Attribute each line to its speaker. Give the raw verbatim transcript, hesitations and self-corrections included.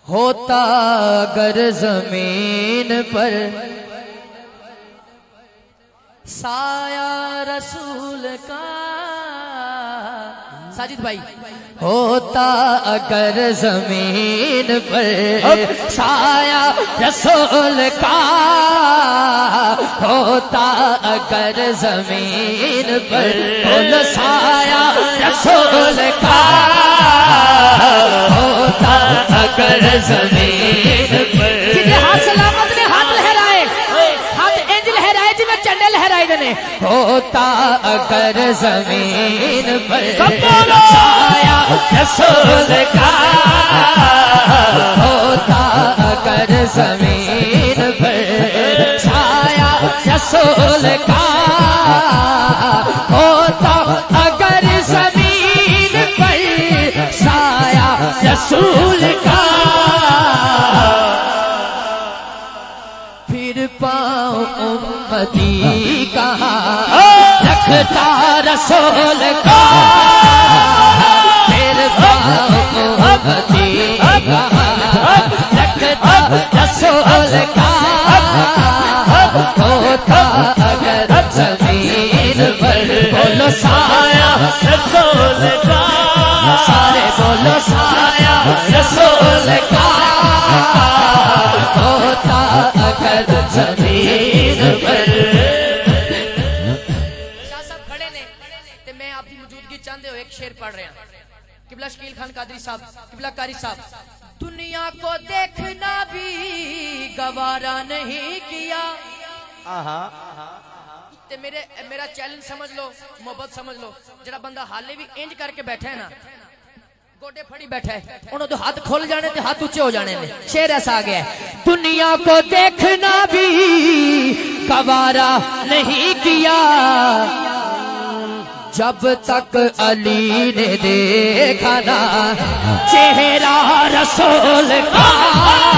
Speaker 1: ہوتا اگر زمین پر سایہ رسول کا ساجد بھائی ہوتا اگر زمین پر سایہ رسول کا ہوتا اگر زمین پر سایہ رسول کا ہوتا اگر زمین پر ہاتھ سلامت نے ہاتھ لہرائے ہاتھ انج لہرائے جی میں چنڈے لہرائے دنے ہوتا اگر زمین پر سایہ رسول کا ہوتا اگر زمین پر سایہ رسول کا ہوتا اگر زمین پر سایہ رسول کا پھر پاؤں امتی کہاں رکھتا رسول کا پھر پاؤں امتی کہاں رکھتا رسول کا ہوتا اگر زمین پر بولو سایہ رسول کا سارے بولو سایہ رسول کا ہوتا اگر زمین پر شاہ صاحب کھڑے نے تے میں آپ کی موجودگی چاہتے ہو ایک شعر پڑھ رہے ہیں قبلہ شکیل خان قادری صاحب قبلہ قاری صاحب دنیا کو دیکھنا بھی گوارا نہیں کیا تے میرے میرا چیلنج سمجھ لو محبت سمجھ لو جڑا بندہ حالے بھی انج کر کے بیٹھا ہے نا گوڑے پھڑی بیٹھا ہے انہوں تو ہاتھ کھول جانے تے ہاتھ اونچے ہو جانے میں شعر ایسا آگیا ہے دنیا کو دیکھنا بھی گوارا نہیں کیا جب تک علی نے دیکھا نا چہرہ رسول کا